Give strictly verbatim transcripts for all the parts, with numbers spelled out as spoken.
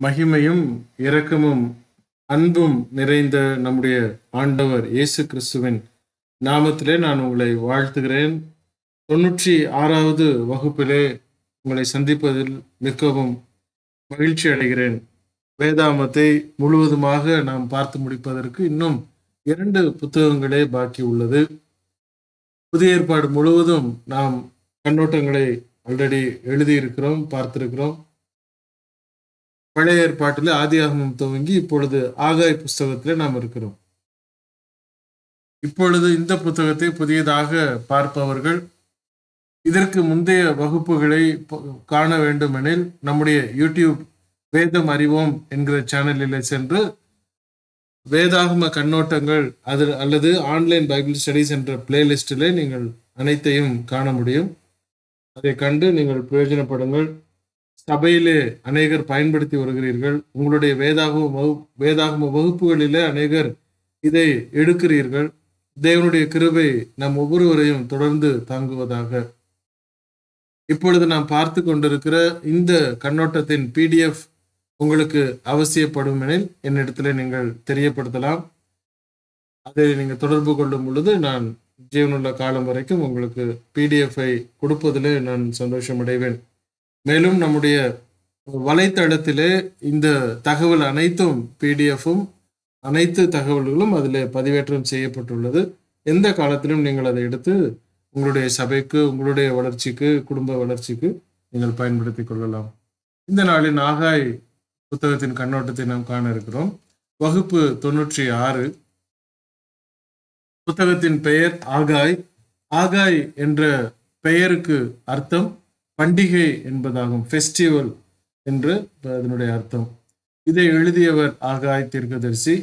மகிமையும் இரக்கமும் அன்பும் நிறைந்த நம்முடைய ஆண்டவர் இயேசு கிறிஸ்துவின் நாமத்திலே நான் உங்களை வாழ்த்துகிறேன். தொன்னூற்றி ஆறாவது வகுப்பிலே உங்களை சந்திப்பதில் மிகவும் மகிழ்ச்சி அடைகிறேன். வேதாமத்தை முழுவதுமாக நாம் பார்த்து முடிப்பதற்கு இன்னும் இரண்டு புத்தகங்களே பாக்கி உள்ளது. புதிய ஏற்பாடு முழுவதும் நாம் கண்ணோட்டங்களை ஆல்ரெடி எழுதியிருக்கிறோம், பார்த்திருக்கிறோம். பழைய ஏற்பாட்டில் ஆதியாகமம் துவங்கி இப்பொழுது ஆகாய் புஸ்தகத்திலே நாம் இருக்கிறோம். இப்பொழுது இந்த புத்தகத்தை புதியதாக பார்ப்பவர்கள் இதற்கு முந்தைய வகுப்புகளை காண வேண்டுமெனில் நம்முடைய யூடியூப் வேதம் அறிவோம் என்கிற சேனலில் சென்று வேதாகம கண்ணோட்டங்கள் அது அல்லது ஆன்லைன் பைபிள் ஸ்டடீஸ் என்ற பிளேலிஸ்டிலே நீங்கள் அனைத்தையும் காண முடியும். அதை கண்டு நீங்கள் பிரயோஜனப்படுங்கள். சபையிலே அநேகர் பயன்படுத்தி வருகிறீர்கள். உங்களுடைய வேதாகம வகு வேதாகம வகுப்புகளிலே அநேகர் இதை எடுக்கிறீர்கள். தேவனுடைய கிருபை நம் ஒவ்வொருவரையும் தொடர்ந்து தாங்குவதாக. இப்பொழுது நாம் பார்த்து கொண்டிருக்கிற இந்த கண்ணோட்டத்தின் பிடிஎஃப் உங்களுக்கு அவசியப்படும் எனில் என்னிடத்துல நீங்கள் தெரியப்படுத்தலாம். அதை நீங்கள் தொடர்பு கொள்ளும் பொழுது நான் ஜீவனுள்ள காலம் வரைக்கும் உங்களுக்கு பிடிஎஃப்ஐ கொடுப்பதிலே நான் சந்தோஷம் அடைவேன். மேலும் நம்முடைய வலைத்தளத்திலே இந்த தகவல் அனைத்தும் பிடிஎஃப்பும் அனைத்து தகவல்களும் அதில் பதிவேற்றம் செய்யப்பட்டுள்ளது. எந்த காலத்திலும் நீங்கள் அதை எடுத்து உங்களுடைய சபைக்கு, உங்களுடைய வளர்ச்சிக்கு, குடும்ப வளர்ச்சிக்கு நீங்கள் பயன்படுத்தி கொள்ளலாம். இந்த நாளின் ஆகாய் புத்தகத்தின் கண்ணோட்டத்தை நாம் காண இருக்கிறோம். வகுப்பு தொன்னூற்றி ஆறு. புத்தகத்தின் பெயர் ஆகாய். ஆகாய் என்ற பெயருக்கு அர்த்தம் பண்டிகை என்பதாகும். ஃபெஸ்டிவல் என்று அதனுடைய அர்த்தம். இதை எழுதியவர் ஆகாய் தீர்க்கதரிசி.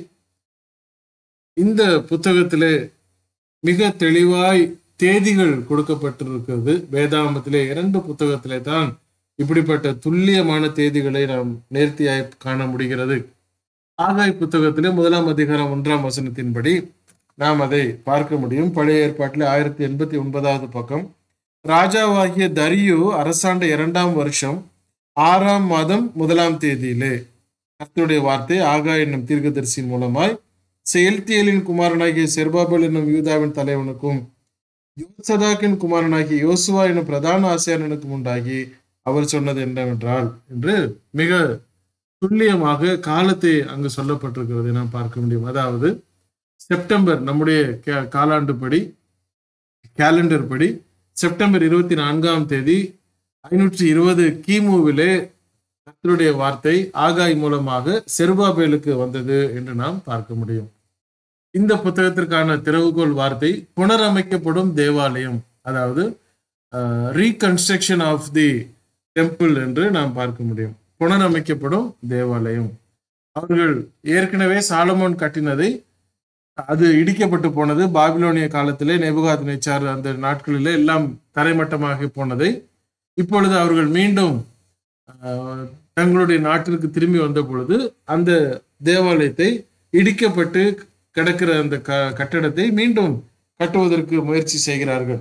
இந்த புத்தகத்திலே மிக தெளிவாய் தேதிகள் கொடுக்கப்பட்டிருக்கிறது. வேதாகமத்திலே இரண்டு புத்தகத்திலே தான் இப்படிப்பட்ட துல்லியமான தேதிகளை நாம் நேர்த்தியாய் காண முடிகிறது. ஆகாய் புத்தகத்திலே முதலாம் அதிகாரம் ஒன்றாம் வசனத்தின்படி நாம் அதை பார்க்க முடியும். பழைய ஏற்பாட்டிலே ஆயிரத்தி எண்பத்தி ஒன்பதாவது பக்கம். ராஜாவாகிய தரியு அரசாண்ட இரண்டாம் வருஷம் ஆறாம் மாதம் முதலாம் தேதியிலே கர்த்தருடைய வார்த்தை ஆகாய் என்னும் தீர்க்கதரிசியின் மூலமாய் செயல்தியலின் குமாரனாகிய செருபாபேல் என்னும் யூதாவின் தலைவனுக்கும் யோசதாக்கின் குமாரனாகிய யோசுவா என்னும் பிரதான ஆசாரியனுக்கும் உண்டாகி அவர் சொன்னது என்னவென்றால் என்று மிக துல்லியமாக காலத்தை அங்கு சொல்லப்பட்டிருக்கிறதை நாம் பார்க்க முடியும். அதாவது செப்டம்பர், நம்முடைய காலாண்டு படி, கேலண்டர் படி செப்டம்பர் இருபத்தி நான்காம் தேதி ஐநூற்றி இருபது கிமுவிலே கர்த்தருடைய வார்த்தை ஆகாய் மூலமாக செருபாபேலுக்கு வந்தது என்று நாம் பார்க்க முடியும். இந்த புத்தகத்திற்கான திறவுகோல் வார்த்தை புனரமைக்கப்படும் தேவாலயம், அதாவது ரீகன்ஸ்ட்ரக்ஷன் ஆஃப் தி டெம்பிள் என்று நாம் பார்க்க முடியும். புனரமைக்கப்படும் தேவாலயம். அவர்கள் ஏற்கனவே சாலமோன் கட்டினதை, அது இடிக்கப்பட்டு போனது. பாபிலோனிய காலத்திலே நேபுகாத்நேச்சார் அந்த நாட்களிலே எல்லாம் தரைமட்டமாக போனதை இப்பொழுது அவர்கள் மீண்டும் தங்களுடைய நாட்டிற்கு திரும்பி வந்த பொழுது அந்த தேவாலயத்தை இடிக்கப்பட்டு கிடக்கிற அந்த க கட்டடத்தை மீண்டும் கட்டுவதற்கு முயற்சி செய்கிறார்கள்.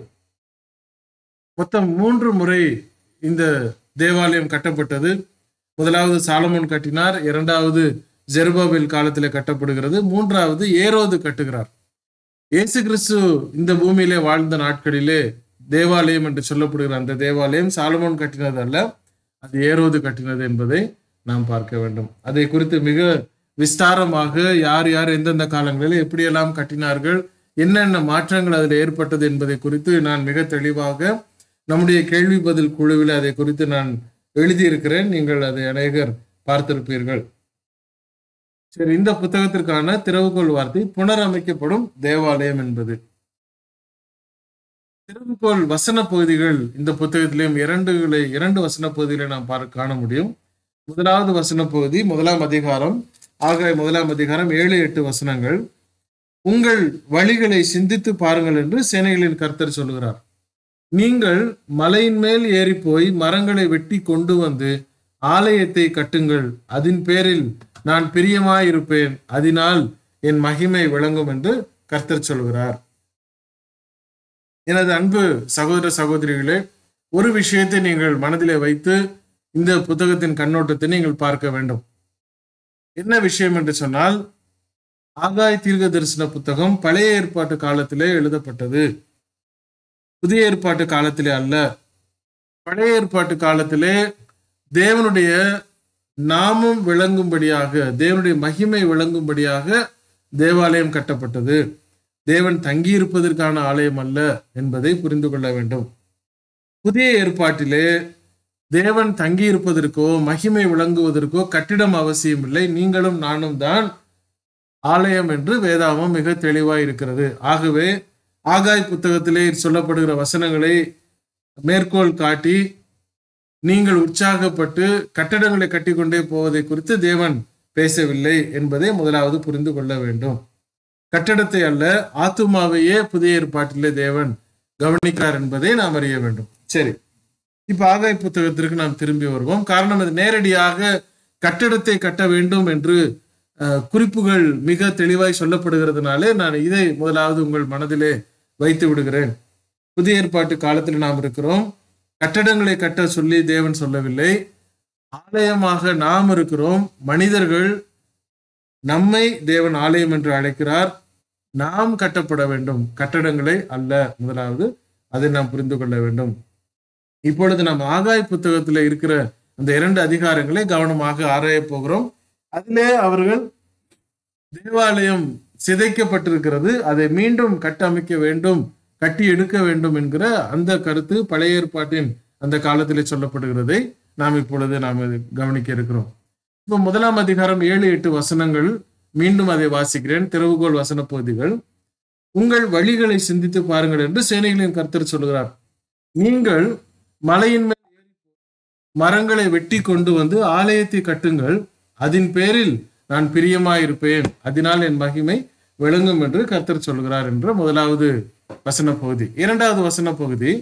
மொத்தம் மூன்று முறை இந்த தேவாலயம் கட்டப்பட்டது. முதலாவது சாலமோன் கட்டினார், இரண்டாவது ஜெருபாபேல் காலத்தில் கட்டப்படுகிறது, மூன்றாவது ஏரோது கட்டுகிறார். இயேசு கிறிஸ்து இந்த பூமியிலே வாழ்ந்த நாட்களிலே தேவாலயம் என்று சொல்லப்படுகிற அந்த தேவாலயம் சாலமோன் கட்டினது அல்ல, அது ஏரோது கட்டினது என்பதை நாம் பார்க்க வேண்டும். அதை குறித்து மிக விஸ்தாரமாக யார் யார் எந்தெந்த காலங்களில் எப்படியெல்லாம் கட்டினார்கள், என்னென்ன மாற்றங்கள் அதில் ஏற்பட்டது என்பதை குறித்து நான் மிக தெளிவாக நம்முடைய கேள்வி பதில் குழுவில் அதை குறித்து நான் எழுதியிருக்கிறேன். நீங்கள் அதை அநேகர் பார்த்திருப்பீர்கள். சரி, இந்த புத்தகத்திற்கான திறவுகோல் வார்த்தை புனரமைக்கப்படும் தேவாலயம் என்பது. திறவுகோல் வசன பகுதிகள் இந்த புத்தகத்திலேயும் இரண்டுகளை இரண்டு வசன பகுதிகளை நாம் பார்க்க காண முடியும். முதலாவது வசன பகுதி முதலாம் அதிகாரம், ஆகாய் முதலாம் அதிகாரம் ஏழு எட்டு வசனங்கள். உங்கள் வழிகளை சிந்தித்து பாருங்கள் என்று சேனைகளின் கர்த்தர் சொல்லுகிறார். நீங்கள் மலையின் மேல் ஏறி போய் மரங்களை வெட்டி கொண்டு வந்து ஆலயத்தை கட்டுங்கள், அதன் பேரில் நான் பிரியமாயிருப்பேன், அதனால் என் மகிமை விளங்கும் என்று கர்த்தர் சொல்கிறார். எனது அன்பு சகோதர சகோதரிகளே, ஒரு விஷயத்தை நீங்கள் மனதிலே வைத்து இந்த புத்தகத்தின் கண்ணோட்டத்தை நீங்கள் பார்க்க வேண்டும். என்ன விஷயம் என்று சொன்னால், ஆகாய் தீர்க்க தரிசன புத்தகம் பழைய ஏற்பாட்டு காலத்திலே எழுதப்பட்டது, புதிய ஏற்பாட்டு காலத்திலே அல்ல. பழைய ஏற்பாட்டு காலத்திலே தேவனுடைய நாமம் விளங்கும்படியாக, தேவனுடைய மகிமை விளங்கும்படியாக தேவாலயம் கட்டப்பட்டது. தேவன் தங்கியிருப்பதற்கான ஆலயம் அல்ல என்பதை புரிந்து கொள்ள வேண்டும். புதிய ஏற்பாட்டிலே தேவன் தங்கியிருப்பதற்கோ மகிமை விளங்குவதற்கோ கட்டிடம் அவசியம் இல்லை. நீங்களும் நானும் தான் ஆலயம் என்று வேதாகமம் மிக தெளிவாய் இருக்கிறது. ஆகவே ஆகாய் புத்தகத்திலே சொல்லப்படுகிற வசனங்களை மேற்கோள் காட்டி நீங்கள் உற்சாகப்பட்டு கட்டடங்களை கட்டி கொண்டே போவதை குறித்து தேவன் பேசவில்லை என்பதை முதலாவது புரிந்து கொள்ள வேண்டும். கட்டடத்தை அல்ல, ஆத்துமாவையே புதிய ஏற்பாட்டிலே தேவன் கவனிக்கிறார் என்பதை நாம் அறிய வேண்டும். சரி, இப்ப ஆகாய் புத்தகத்திற்கு நாம் திரும்பி வருவோம். காரணம், அது நேரடியாக கட்டடத்தை கட்ட வேண்டும் என்று குறிப்புகள் மிக தெளிவாய் சொல்லப்படுகிறதுனாலே நான் இதை முதலாவது உங்கள் மனதிலே வைத்து விடுகிறேன். புதிய ஏற்பாட்டு காலத்தில் நாம் இருக்கிறோம். கட்டடங்களை கட்ட சொல்லி தேவன் சொல்லவில்லை. ஆலயமாக நாம் இருக்கிறோம். மனிதர்கள் நம்மை தேவன் ஆலயம் என்று அழைக்கிறார். நாம் கட்டப்பட வேண்டும், கட்டடங்களை அல்ல. முதலாவது அதை நாம் புரிந்து கொள்ள வேண்டும். இப்பொழுது நாம் ஆகாய் புத்தகத்தில் இருக்கிற அந்த இரண்டு அதிகாரங்களை கவனமாக ஆராய போகிறோம். அதிலே அவர்கள் தேவாலயம் சிதைக்கப்பட்டிருக்கிறது, அதை மீண்டும் கட்டமைக்க வேண்டும், கட்டி எடுக்க வேண்டும் என்கிற அந்த கருத்து பழைய ஏற்பாட்டின் அந்த காலத்திலே சொல்லப்படுகிறதை நாம் இப்பொழுது நாம் கவனிக்க இருக்கிறோம். இப்போ முதலாம் அதிகாரம் ஏழு எட்டு வசனங்கள், மீண்டும் அதை வாசிக்கிறேன். திறவுகோல் வசன பகுதிகள். உங்கள் வழிகளை சிந்தித்து பாருங்கள் என்று சேனைகளின் கர்த்தர் சொல்கிறார். நீங்கள் மலையின் மேல் மரங்களை வெட்டி கொண்டு வந்து ஆலயத்தை கட்டுங்கள், அதன் பேரில் நான் பிரியமாயிருப்பேன், அதனால் என் மகிமை விளங்கும் என்று கர்த்தர் சொல்கிறார் என்ற முதலாவது வசன பகுதி. இரண்டாவது வசன பகுதி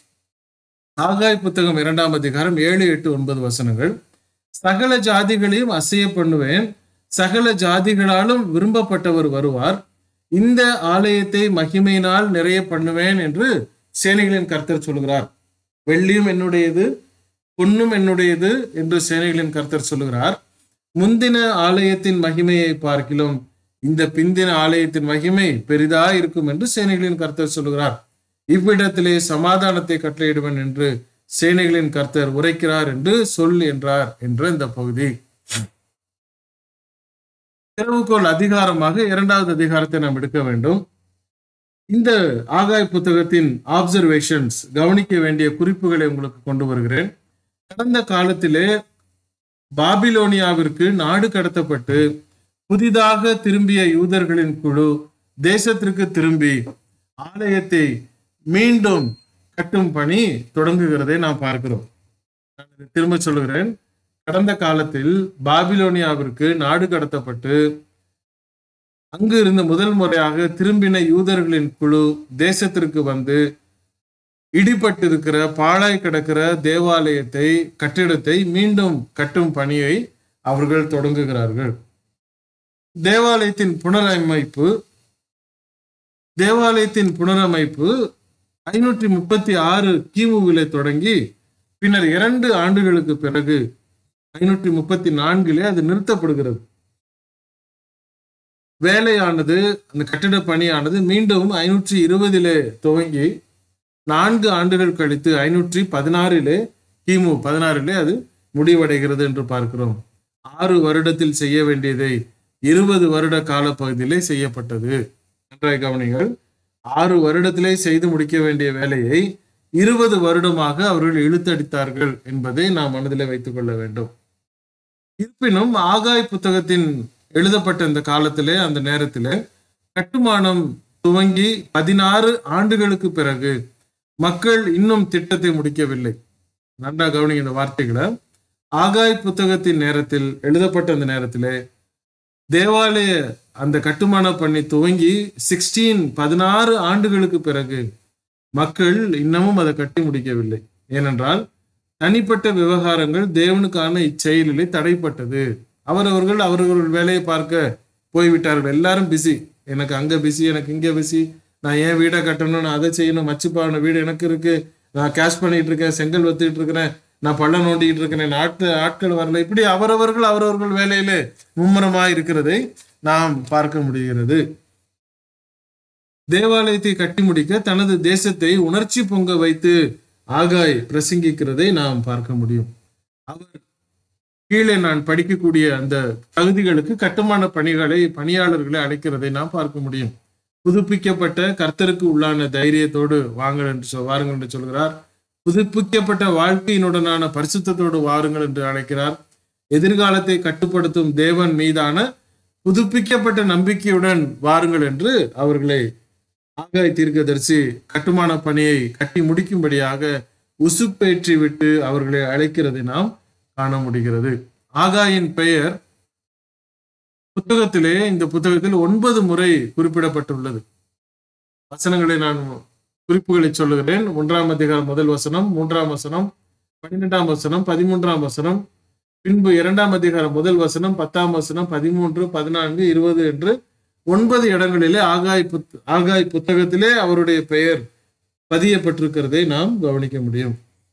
ஆகாய் புத்தகம் இரண்டாம் அதிகாரம் ஏழு எட்டு ஒன்பது வசனங்கள். சகல ஜாதிகளையும் அசைய பண்ணுவேன், சகல ஜாதிகளாலும் விரும்பப்பட்டவர் வருவார், இந்த ஆலயத்தை மகிமையினால் நிறைய பண்ணுவேன் என்று சேனைகளின் கர்த்தர் சொல்கிறார். வெள்ளியும் என்னுடையது, பொன்னும் என்னுடையது என்று சேனைகளின் கர்த்தர் சொல்கிறார். முந்தின ஆலயத்தின் மகிமையை பார்க்கிலும் இந்த பிந்தின ஆலயத்தின் மகிமை பெரிதா இருக்கும் என்று சேனைகளின் கர்த்தர் சொல்கிறார். இவ்விடத்திலே சமாதானத்தை கட்டளையிடுவன் என்று சேனைகளின் கர்த்தர் உரைக்கிறார் என்று சொல் என்றார் என்ற இந்த பகுதி. திறவுகோல் அதிகாரமாக இரண்டாவது அதிகாரத்தை நாம் எடுக்க வேண்டும். இந்த ஆகாய் புத்தகத்தின் ஆப்சர்வேஷன்ஸ், கவனிக்க வேண்டிய குறிப்புகளை உங்களுக்கு கொண்டு வருகிறேன். கடந்த காலத்திலே பாபிலோனியாவிற்கு நாடு கடத்தப்பட்டு புதிதாக திரும்பிய யூதர்களின் குழு தேசத்திற்கு திரும்பி ஆலயத்தை மீண்டும் கட்டும் பணி தொடங்குகிறதை நாம் பார்க்கிறோம். நான் திரும்ப சொல்லுகிறேன். கடந்த காலத்தில் பாபிலோனியாவிற்கு நாடு கடத்தப்பட்டு அங்கு இருந்த முதல் முறையாக திரும்பின யூதர்களின் குழு தேசத்திற்கு வந்து இடிபட்டிருக்கிற பாழாய் கிடக்கிற தேவாலயத்தை, கட்டிடத்தை மீண்டும் கட்டும் பணியை அவர்கள் தொடங்குகிறார்கள். தேவாலயத்தின் புனரமைப்பு தேவாலயத்தின் புனரமைப்பு ஐநூற்றி முப்பத்தி ஆறு கிமுவிலே தொடங்கி பின்னர் இரண்டு ஆண்டுகளுக்கு பிறகு ஐநூற்றி முப்பத்தி நான்கிலே அது நிறுத்தப்படுகிறது. வேலையானது, அந்த கட்டிட பணியானது மீண்டும் ஐநூற்றி இருபதிலே துவங்கி நான்கு ஆண்டுகள் கழித்து ஐநூற்றி பதினாறிலே கிமு பதினாறிலே அது முடிவடைகிறது என்று பார்க்கிறோம். ஆறு வருடத்தில் செய்ய வேண்டியதை இருபது வருட கால பகுதியிலே செய்யப்பட்டது. நன்றாய் கவனிங்கள். ஆறு வருடத்திலே செய்து முடிக்க வேண்டிய வேலையை இருபது வருடமாக அவர்கள் இழுத்தடித்தார்கள் என்பதை நாம் மனதிலே வைத்துக் கொள்ள வேண்டும். இருப்பினும் ஆகாய் புத்தகத்தின் எழுதப்பட்ட இந்த காலத்திலே, அந்த நேரத்திலே கட்டுமானம் துவங்கி பதினாறு ஆண்டுகளுக்கு பிறகு மக்கள் இன்னும் திட்டத்தை முடிக்கவில்லை. நன்றா கவனிங்க இந்த வார்த்தைகளை. ஆகாய் புத்தகத்தின் நேரத்தில் எழுதப்பட்ட அந்த நேரத்திலே தேவாலய அந்த கட்டுமான பணி துவங்கி சிக்ஸ்டீன் பதினாறு ஆண்டுகளுக்கு பிறகு மக்கள் இன்னமும் அதை கட்டி முடிக்கவில்லை. ஏனென்றால் தனிப்பட்ட விவகாரங்கள் தேவனுக்கான இச்செயலிலே தடைப்பட்டது. அவரவர்கள் அவரவர்கள் வேலையை பார்க்க போய்விட்டார்கள். எல்லாரும் பிஸி. எனக்கு அங்க பிஸி, எனக்கு இங்க பிஸி, நான் ஏன் வீடை கட்டணும், நான் அதை செய்யணும், மச்சுப்பான வீடு எனக்கு இருக்கு, நான் கேஷ் பண்ணிட்டு இருக்கேன், செங்கல் வத்துக்கிட்டு இருக்கிறேன், நான் பள்ளம் நோண்டிக்கிட்டு இருக்கிறேன், ஆட்கள் ஆட்கள் வரல, இப்படி அவரவர்கள் அவரவர்கள் வேலையிலே மும்முரமாய் இருக்கிறதை நாம் பார்க்க முடிகிறது. தேவாலயத்தை கட்டி முடிக்க தனது தேசத்தை உணர்ச்சி பொங்க வைத்து ஆகாய் பிரசங்கிக்கிறதை நாம் பார்க்க முடியும். அவர் கீழே நான் படிக்கக்கூடிய அந்த தகுதிகளுக்கு கட்டுமான பணிகளை பணியாளர்களை அழைக்கிறதை நாம் பார்க்க முடியும். புதுப்பிக்கப்பட்ட கர்த்தருக்கு உள்ளான தைரியத்தோடு வாங்கள் என்று சொல் வாருங்கள் என்று சொல்கிறார். புதுப்பிக்கப்பட்ட வாழ்க்கையினுடனான பரிசுத்தத்தோடு வாருங்கள் என்று அழைக்கிறார். எதிர்காலத்தை கட்டுப்படுத்தும் தேவன் மீதான புதுப்பிக்கப்பட்ட நம்பிக்கையுடன் வாருங்கள் என்று அவர்களை ஆகாய் தீர்க்கதரிசி கட்டுமான பணியை கட்டி முடிக்கும்படியாக உசுப்பேற்றி விட்டு அவர்களை அழைக்கிறதை நாம் காண முடிகிறது. ஆகாயின் பெயர் புத்தகத்திலே இந்த புத்தகத்தில் ஒன்பது முறை குறிப்பிடப்பட்டுள்ளது. வசனங்களை நான் குறிப்புகளை சொல்லுகிறேன். ஒன்றாம் அதிகாரம் முதல் வசனம், மூன்றாம் வசனம், பன்னிரெண்டாம் வசனம், பதிமூன்றாம் வசனம், பின்பு இரண்டாம் அதிகாரம் முதல் வசனம், பத்தாம் வசனம், பதிமூன்று, பதினான்கு, இருபது என்று ஒன்பது இடங்களிலே ஆகாய் புத் ஆகாய் புத்தகத்திலே அவருடைய பெயர் பதியப்பட்டிருக்கிறதை நாம் கவனிக்க முடியும்.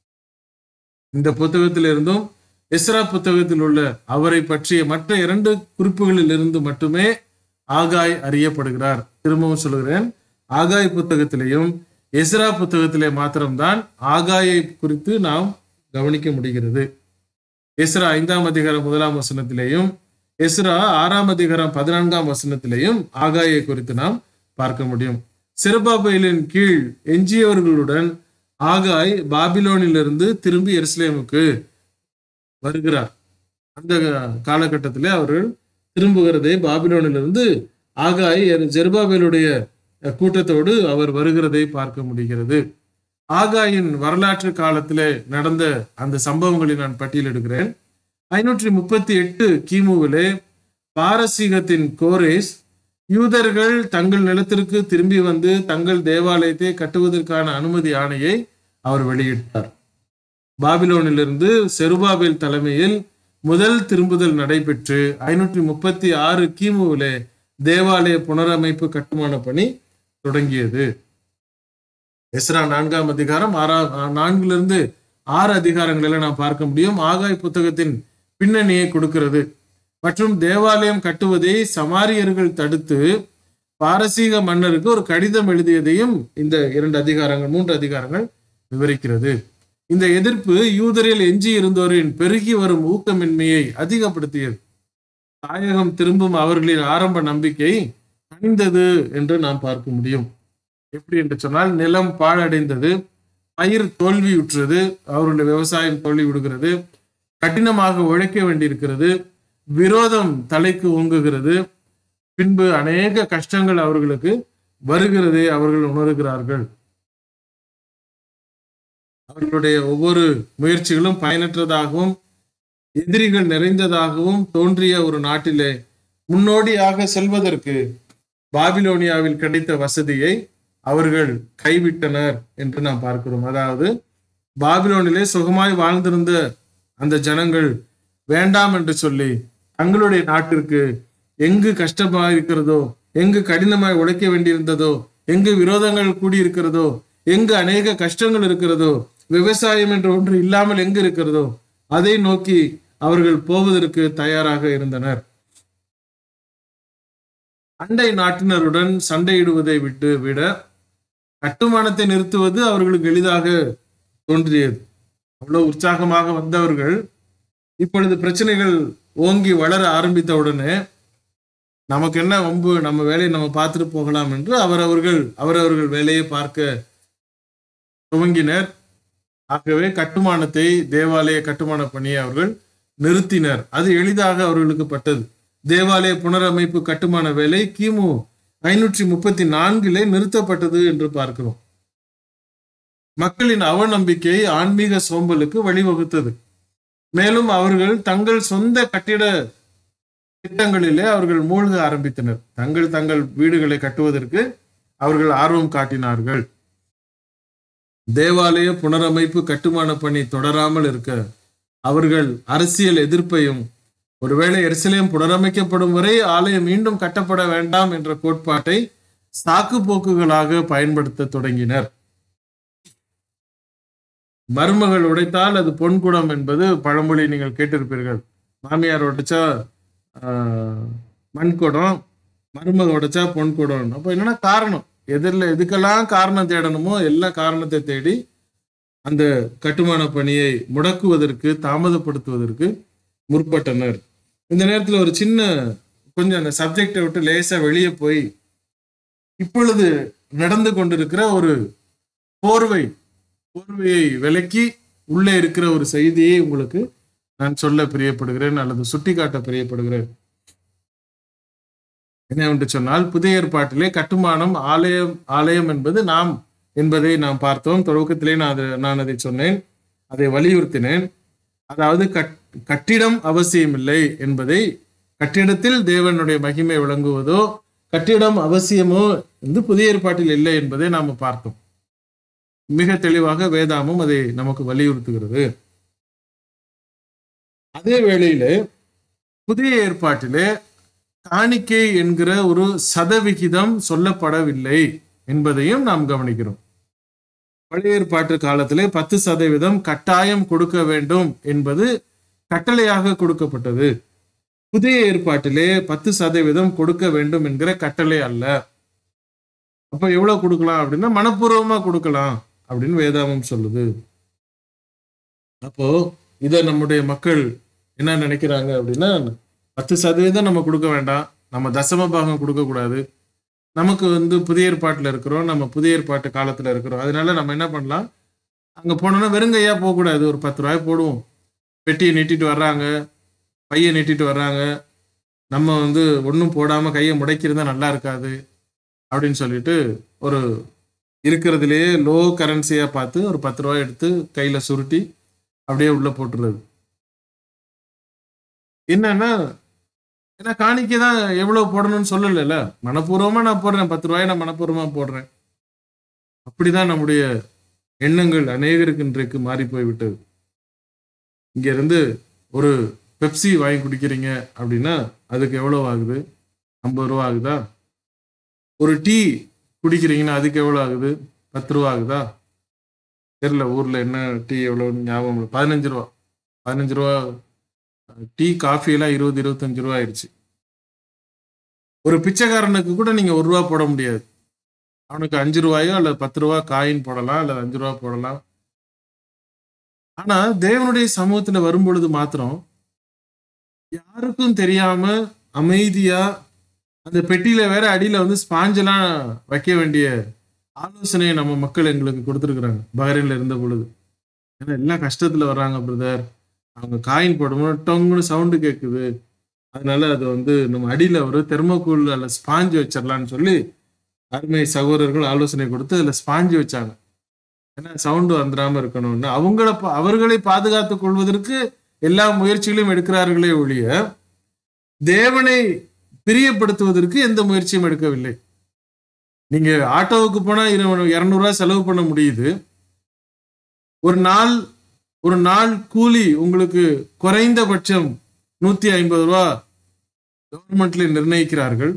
இந்த புத்தகத்திலிருந்தும் எஸ்ரா புத்தகத்தில் உள்ள அவரை பற்றிய மற்ற இரண்டு குறிப்புகளில் இருந்து மட்டுமே ஆகாய் அறியப்படுகிறார். திரும்பவும் சொல்கிறேன், ஆகாய் புத்தகத்திலேயும் எஸ்ரா புத்தகத்திலே மாத்திரம்தான் ஆகாயை குறித்து நாம் கவனிக்க முடிகிறது. எஸ்ரா ஐந்தாம் அதிகாரம் முதலாம் வசனத்திலேயும் எஸ்ரா ஆறாம் அதிகாரம் பதினான்காம் வசனத்திலேயும் ஆகாயை குறித்து நாம் பார்க்க முடியும். செருபாபேலின் கீழ் எஞ்சியவர்களுடன் ஆகாய் பாபிலோனிலிருந்து திரும்பி எருசலேமுக்கு வருகிறார். அந்த காலகட்டத்திலே அவர்கள் திரும்புகிறதை பாபிலோனிலிருந்து ஆகாய் ஜெருபாபேலுடைய கூட்டத்தோடு அவர் வருகிறதை பார்க்க முடிகிறது. ஆகாயின் வரலாற்று காலத்திலே நடந்த அந்த சம்பவங்களை நான் பட்டியலிடுகிறேன். ஐநூற்றி முப்பத்தி எட்டு கிமுவிலே பாரசீகத்தின் கோரேஸ் யூதர்கள் தங்கள் நிலத்திற்கு திரும்பி வந்து தங்கள் தேவாலயத்தை கட்டுவதற்கான அனுமதி ஆணையை அவர் வெளியிட்டார். பாபிலோனிலிருந்து செருபாபேல் தலைமையில் முதல் திரும்புதல் நடைபெற்று ஐநூற்றி முப்பத்தி ஆறு கிமுவிலே தேவாலய புனரமைப்பு கட்டுமான பணி தொடங்கியது. எஸ்ரா நான்காம் அதிகாரம் ஆறாம் நான்கிலிருந்து ஆறு அதிகாரங்களில நாம் பார்க்க முடியும். ஆகாய் புத்தகத்தின் பின்னணியை கொடுக்கிறது மற்றும் தேவாலயம் கட்டுவதை சமாரியர்கள் தடுத்து பாரசீக மன்னருக்கு ஒரு கடிதம் எழுதியதையும் இந்த இரண்டு அதிகாரங்கள் மூன்று அதிகாரங்கள் விவரிக்கிறது. இந்த எதிர்ப்பு யூதரில் எஞ்சி இருந்தோரின் பெருகி வரும் ஊக்கமின்மையை அதிகப்படுத்தியது. தாயகம் திரும்பும் அவர்களின் ஆரம்ப நம்பிக்கை அணிந்தது என்று நாம் பார்க்க முடியும். எப்படி என்று சொன்னால், நிலம் பாழடைந்தது, பயிர் தோல்வியுற்றது, அவருடைய விவசாயம் தோல்வி விடுகிறது, கடினமாக உழைக்க வேண்டியிருக்கிறது, விரோதம் தலைக்கு ஓங்குகிறது, பின்பு அநேக கஷ்டங்கள் அவர்களுக்கு வருகிறதை அவர்கள் உணர்கிறார்கள். அவர்களுடைய ஒவ்வொரு முயற்சிகளும் பயனற்றதாகவும் எதிரிகள் நிறைந்ததாகவும் தோன்றிய ஒரு நாட்டிலே முன்னோடியாக செல்வதற்கு பாபிலோனியாவில் கிடைத்த வசதியை அவர்கள் கைவிட்டனர் என்று நாம் பார்க்கிறோம். அதாவது பாபிலோனிலே சுகமாய் வாழ்ந்திருந்த அந்த ஜனங்கள் வேண்டாம் என்று சொல்லி தங்களுடைய நாட்டிற்கு எங்கு கஷ்டமாக இருக்கிறதோ, எங்கு கடினமாய் உழைக்க வேண்டியிருந்ததோ, எங்கு விரோதங்கள் கூடியிருக்கிறதோ, எங்கு அநேக கஷ்டங்கள் இருக்கிறதோ, விவசாயம் என்று ஒன்று இல்லாமல் எங்கு இருக்கிறதோ அதை நோக்கி அவர்கள் போவதற்கு தயாராக இருந்தனர். அண்டை நாட்டினருடன் சண்டையிடுவதை விட்டு விட கட்டுமானத்தை நிறுத்துவது அவர்களுக்கு எளிதாக தோன்றியது. அவ்வளவு உற்சாகமாக வந்தவர்கள் இப்பொழுது பிரச்சனைகள் ஓங்கி வளர ஆரம்பித்தவுடனே நமக்கு என்ன வம்பு, நம்ம வேலையை நம்ம பார்த்துட்டு போகலாம் என்று அவரவர்கள் அவரவர்கள் வேலையை பார்க்க துவங்கினர். ஆகவே கட்டுமானத்தை, தேவாலய கட்டுமான பணியை அவர்கள் நிறுத்தினர். அது எளிதாக அவர்களுக்கு பட்டது. தேவாலய புனரமைப்பு கட்டுமான வேலை கிமு ஐநூற்றி முப்பத்தி நான்கிலே நிறுத்தப்பட்டது என்று பார்க்கிறோம். மக்களின் அவநம்பிக்கை ஆன்மீக சோம்பலுக்கு வழிவகுத்தது. மேலும் அவர்கள் தங்கள் சொந்த கட்டிட திட்டங்களிலே அவர்கள் மூழ்க ஆரம்பித்தனர். தங்கள் தங்கள் வீடுகளை கட்டுவதற்கு அவர்கள் ஆர்வம் காட்டினார்கள். தேவாலய புனரமைப்பு கட்டுமான பணி தொடராமல் இருக்க அவர்கள் அரசியல் எதிர்ப்பையும், ஒருவேளை எருசலேம் புனரமைக்கப்படும் வரை ஆலயம் மீண்டும் கட்டப்பட வேண்டாம் என்ற கோட்பாட்டை சாக்கு போக்குகளாக பயன்படுத்த தொடங்கினர். மருமகள் உடைத்தால் அது பொன்குடம் என்பது பழமொழி நீங்கள் கேட்டிருப்பீர்கள். மாமியார் உடைச்சா ஆஹ், மண்குடம், மருமக உடைச்சா பொன்குடம். அப்போ என்னன்னா காரணம், எதிரில் எதுக்கெல்லாம் காரணம் தேடணுமோ எல்லா காரணத்தை தேடி அந்த கட்டுமான பணியை முடக்குவதற்கு, தாமதப்படுத்துவதற்கு முற்பட்டனர். இந்த நேரத்தில் ஒரு சின்ன கொஞ்சம் அந்த சப்ஜெக்டை விட்டு லேசா வெளியே போய் இப்பொழுது நடந்து கொண்டிருக்கிற ஒரு போர்வை போர்வையை விலக்கி உள்ளே இருக்கிற ஒரு செய்தியை உங்களுக்கு நான் சொல்ல பிரியப்படுகிறேன் அல்லது சுட்டிக்காட்ட பிரியப்படுகிறேன். என்னவென்று சொன்னால், புதிய ஏற்பாட்டிலே கட்டுமானம், ஆலயம் ஆலயம் என்பது நாம் என்பதை நாம் பார்த்தோம். தொடக்கத்திலே நான் அதை நான் அதை சொன்னேன், அதை வலியுறுத்தினேன். அதாவது கட் கட்டிடம் அவசியமில்லை என்பதை, கட்டிடத்தில் தேவனுடைய மகிமை விளங்குவதோ கட்டிடம் அவசியமோ என்று புதிய ஏற்பாட்டில் இல்லை என்பதை நாம் பார்த்தோம். மிக தெளிவாக வேதாமும் அதை நமக்கு வலியுறுத்துகிறது. அதே வேளையிலே புதிய ஏற்பாட்டிலே காணிக்கை என்கிற ஒரு சதவிகிதம் சொல்லப்படவில்லை என்பதையும் நாம் கவனிக்கிறோம். பழைய ஏற்பாட்டு காலத்திலே பத்து சதவீதம் கட்டாயம் கொடுக்க வேண்டும் என்பது கட்டளையாக கொடுக்கப்பட்டது. புதிய ஏற்பாட்டிலே பத்து சதவீதம் கொடுக்க வேண்டும் என்கிற கட்டளை அல்ல. அப்ப எவ்வளவு கொடுக்கலாம் அப்படின்னா, மனப்பூர்வமா கொடுக்கலாம் அப்படின்னு வேதாமம் சொல்லுது. அப்போ இதை நம்முடைய மக்கள் என்ன நினைக்கிறாங்க அப்படின்னா, பத்து சதவீதம் நம்ம கொடுக்க வேண்டாம், நம்ம தசம பாகம் கொடுக்க கூடாது, நமக்கு வந்து புதிய ஏற்பாட்டில் இருக்கிறோம், நம்ம புதிய ஏற்பாட்டு காலத்துல இருக்கிறோம், அதனால நம்ம என்ன பண்ணலாம், அங்க போனோம்னா வெறுங்கையா போகக்கூடாது, ஒரு பத்து ரூபாய் போடுவோம், பெட்டியை நீட்டிட்டு வர்றாங்க, பையை நீட்டிட்டு வர்றாங்க, நம்ம வந்து ஒன்றும் போடாம கையை முடைக்கிறதா நல்லா இருக்காது அப்படின்னு சொல்லிட்டு ஒரு இருக்கிறதுலேயே லோ கரன்சியா பார்த்து ஒரு பத்து ரூபாய் எடுத்து கையில சுருட்டி அப்படியே உள்ள போட்டுறது. என்னன்னா, ஏன்னா காணிக்கை தான் எவ்வளவு போடணும்னு சொல்லல, மனப்பூர்வமா நான் போடுறேன், பத்து ரூபாய் நான் மனப்பூர்வமா போடுறேன். அப்படிதான் நம்முடைய எண்ணங்கள் அநேகருக்கு இன்றைக்கு மாறி போய்விட்டது. இங்க இருந்து ஒரு பெப்சி வாங்கி குடிக்கிறீங்க அப்படின்னா அதுக்கு எவ்வளவு ஆகுது, ஐம்பது ரூபா ஆகுதா? ஒரு டீ குடிக்கிறீங்கன்னா அதுக்கு எவ்வளவு ஆகுது, பத்து ரூபா ஆகுதா? தெரியல, ஊர்ல என்ன டீ எவ்வளவு ஞாபகம் இல்லை, பதினஞ்சு ரூபா பதினஞ்சு ரூபா டீ, காஃபி எல்லாம் இருபது இருபத்தஞ்சு ரூபா ஆயிடுச்சு. ஒரு பிச்சைக்காரனுக்கு கூட நீங்க ஒரு ரூபா போட முடியாது, அவனுக்கு அஞ்சு ரூபாயோ அல்லது பத்து ரூபா காயின் போடலாம் அல்லது அஞ்சு ரூபா போடலாம். ஆனா தேவனுடைய சமூகத்துல வரும்பொழுது மாத்திரம் யாருக்கும் தெரியாம அமைதியா, அந்த பெட்டியில வேற அடியில வந்து ஸ்பாஞ்செல்லாம் வைக்க வேண்டிய ஆலோசனையை நம்ம மக்கள் எங்களுக்கு கொடுத்துருக்குறாங்க பஹ்ரைன்ல இருந்த பொழுது. ஏன்னா எல்லாம் கஷ்டத்துல வர்றாங்க பிரதர், அவங்க காயின் போடும்போது டொங்குன்னு சவுண்டு கேட்குது, அதனால அது வந்து நம்ம அடியில ஒரு தெர்மோகூல் அல்ல ஸ்பாஞ்சு வச்சிடலான்னு சொல்லி அருமை சகோதரர்கள் ஆலோசனை கொடுத்து அதுல ஸ்பாஞ்சு வச்சாங்க. ஏன்னா சவுண்டு வந்துடாம இருக்கணும்னு அவங்கள அவர்களை பாதுகாத்துக் கொள்வதற்கு எல்லா முயற்சிகளையும் எடுக்கிறார்களே ஒழிய தேவனை பிரியப்படுத்துவதற்கு எந்த முயற்சியும் எடுக்கவில்லை. நீங்க ஆட்டோவுக்கு போனா இருநூறு ரூபாய் செலவு பண்ண முடியுது, ஒரு நாள் ஒரு நாள் கூலி உங்களுக்கு குறைந்தபட்சம் நூத்தி ஐம்பது ரூபா கவர்மெண்ட்ல நிர்ணயிக்கிறார்கள்.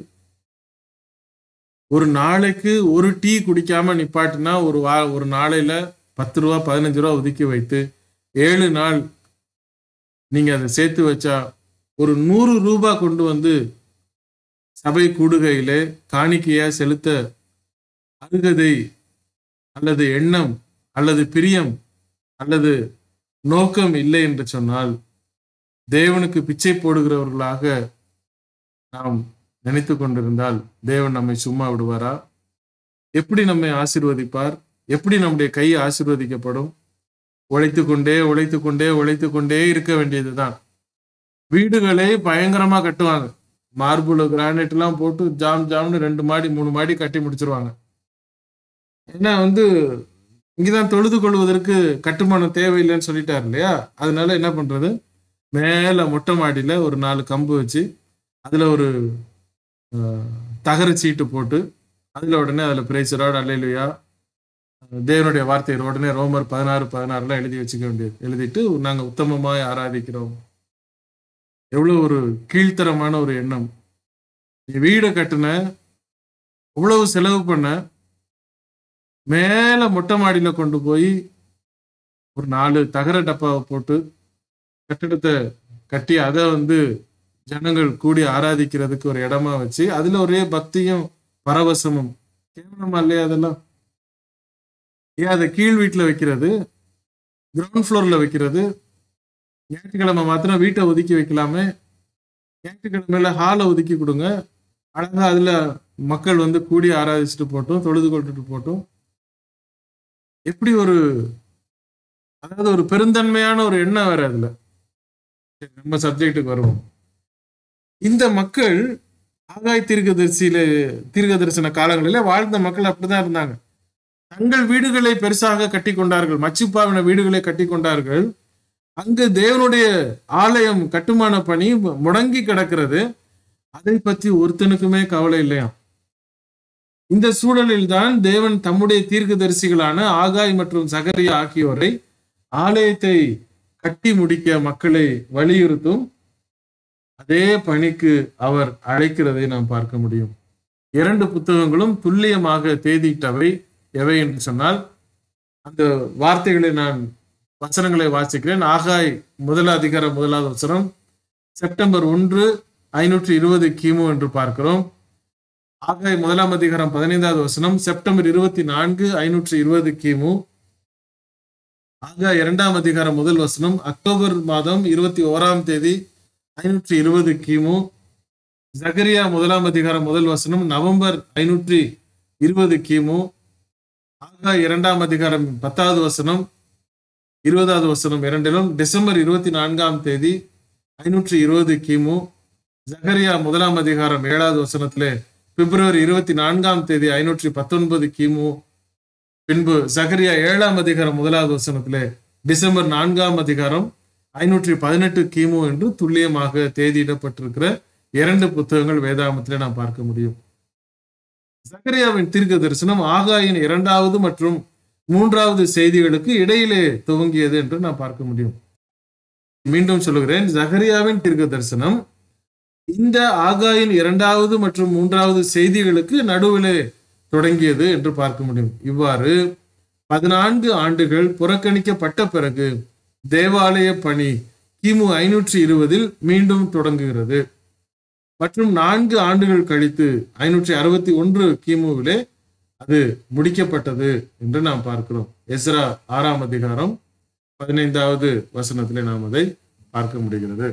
ஒரு நாளைக்கு ஒரு டீ குடிக்காம நிப்பாட்டினா ஒரு வா ஒரு நாளையில பத்து ரூபா பதினஞ்சு ரூபா ஒதுக்கி வைத்து ஏழு நாள் நீங்க அதை சேர்த்து வச்சா ஒரு நூறு ரூபாய் கொண்டு வந்து சபை கூடுகையிலே காணிக்கையா செலுத்த அருகதை அல்லது எண்ணம் அல்லது பிரியம் அல்லது நோக்கம் இல்லை என்று சொன்னால், தேவனுக்கு பிச்சை போடுகிறவர்களாக நாம் நினைத்து கொண்டிருந்தால் தேவன் நம்மை சும்மா விடுவாரா? எப்படி நம்மை ஆசீர்வதிப்பார்? எப்படி நம்முடைய கை ஆசீர்வதிக்கப்படும்? உழைத்து கொண்டே உழைத்து கொண்டே உழைத்து கொண்டே இருக்க வேண்டியதுதான். வீடுகளை பயங்கரமா கட்டுவாங்க, மார்புல கிரானைட் எல்லாம் போட்டு ஜாம் ஜாம்னு ரெண்டு மாடி மூணு மாடி கட்டி முடிச்சிருவாங்க. ஏன்னா வந்து இங்கதான் தொழுது கொள்வதற்கு கட்டுமானம் தேவையில்லைன்னு சொல்லிட்டாரு இல்லையா? அதனால என்ன பண்றது, மேல மொட்டை மாடியில ஒரு நாலு கம்பு வச்சு அதுல ஒரு தகர சீட்டு போட்டு அதுல உடனே அதுல பிரைசராட் அல்லேலூயா தேவனுடைய வார்த்தையை உடனே ரோமர் பதினாறு பதினாறுலாம் எழுதி வச்சுக்க வேண்டியது, எழுதிட்டு நாங்க உத்தமமாய் ஆராதிக்கிறோம். எவ்வளவு ஒரு கீழ்த்தரமான ஒரு எண்ணம். நீ வீடை கட்டுன, இவ்வளவு செலவு பண்ண, மேல மொட்டை மாடியில கொண்டு போய் ஒரு நாலு தகர டப்பாவை போட்டு கட்டிடத்தை கட்டி அதை வந்து ஜனங்கள் கூடி ஆராதிக்கிறதுக்கு ஒரு இடமா வச்சு அதுல ஒரே பக்தியும் பரவசமும் கேவலமா இல்லையா? அதெல்லாம் ஏன் அதை கீழ் வீட்டுல வைக்கிறது, கிரவுண்ட் ஃப்ளோர்ல வைக்கிறது? ஞாயிற்றுக்கிழமை மாத்திரம் வீட்டை ஒதுக்கி வைக்கலாமே, ஞாயிற்றுக்கிழமையில ஹாலை ஒதுக்கி கொடுங்க, அழகா அதுல மக்கள் வந்து கூடி ஆராதிச்சுட்டு போட்டும் தொழுது கொண்டுட்டு போட்டும். எப்படி ஒரு அதாவது ஒரு பெருந்தன்மையான ஒரு எண்ணம் வேற அதுல. நம்ம சப்ஜெக்டுக்கு வருவோம். இந்த மக்கள் ஆகாய் தீர்க்கதரிசியில தீர்க்க தரிசன காலங்களில வாழ்ந்த மக்கள் அப்படிதான் இருந்தாங்க. தங்கள் வீடுகளை பெருசாக கட்டி கொண்டார்கள், மச்சிப்பாவின வீடுகளை கட்டி கொண்டார்கள். அங்கு தேவனுடைய ஆலயம் கட்டுமான பணி முடங்கி கிடக்கிறது. அதை பற்றி ஒருத்தனுக்குமே கவலை இல்லையா? இந்த சூழலில் தான் தேவன் தம்முடைய தீர்க்கதரிசிகளான ஆகாய் மற்றும் சகரியா ஆகியோரை ஆலயத்தை கட்டி முடிக்க மக்களை வலியுறுத்தும் அதே பணிக்கு அவர் அழைக்கிறதை நாம் பார்க்க முடியும். இரண்டு புத்தகங்களும் துல்லியமாக தேதியிட்டவை. எவை என்று சொன்னால், அந்த வார்த்தைகளை நான் வசனங்களை வாசிக்கிறேன். ஆகாய் முதல் அதிகாரம் முதலாவது வசனம் செப்டம்பர் ஒன்று ஐநூற்றி இருபது கிமு என்று பார்க்கிறோம். ஆகாய் முதலாம் அதிகாரம் பதினைந்தாவது வசனம் செப்டம்பர் இருபத்தி நான்கு ஐநூற்றி இருபது கிமு. ஆகாய் இரண்டாம் அதிகாரம் முதல் வசனம் அக்டோபர் மாதம் இருபத்தி ஓராம் தேதி ஐநூற்றி இருபது கிமு. சகரியா முதலாம் அதிகாரம் முதல் வசனம் நவம்பர் ஐநூற்றி இருபது கிமு. ஆகாய் இரண்டாம் அதிகாரம் பத்தாவது வசனம் இருபதாவது வசனம் இரண்டிலும் டிசம்பர் இருபத்தி நான்காம் தேதி ஐநூற்றி இருபது கிமு. சகரியா முதலாம் அதிகாரம் ஏழாவது வசனத்திலே பிப்ரவரி இருபத்தி நான்காம் தேதி ஐநூற்றி பத்தொன்பது கிமு. பின்பு சகரியா ஏழாம் அதிகாரம் முதலாவது வசனத்திலே டிசம்பர் நான்காம் அதிகாரம் ஐநூற்றி பதினெட்டு கிமு என்று துல்லியமாக தேதியிடப்பட்டிருக்கிற இரண்டு புத்தகங்கள் வேதாகமத்திலே நாம் பார்க்க முடியும். சகரியாவின் தீர்க்க தரிசனம் ஆகாயின் இரண்டாவது மற்றும் மூன்றாவது செய்திகளுக்கு இடையிலே துவங்கியது என்று நாம் பார்க்க முடியும். மீண்டும் சொல்லுகிறேன், சகரியாவின் தீர்க்க தரிசனம் இந்த ஆகாயின் இரண்டாவது மற்றும் மூன்றாவது செய்திகளுக்கு நடுவிலே தொடங்கியது என்று பார்க்க முடியும். இவ்வாறு பதினான்கு ஆண்டுகள் புறக்கணிக்கப்பட்ட பிறகு தேவாலய பணி கிமு ஐநூற்றி இருபதில் மீண்டும் தொடங்குகிறது மற்றும் நான்கு ஆண்டுகள் கழித்து ஐநூற்றி அறுபத்தி ஒன்று கிமுவிலே அது முடிக்கப்பட்டது என்று நாம் பார்க்கிறோம். எஸ்ரா ஆறாம் அதிகாரம் பதினைந்தாவது வசனத்திலே நாம் அதை பார்க்க முடிகிறது.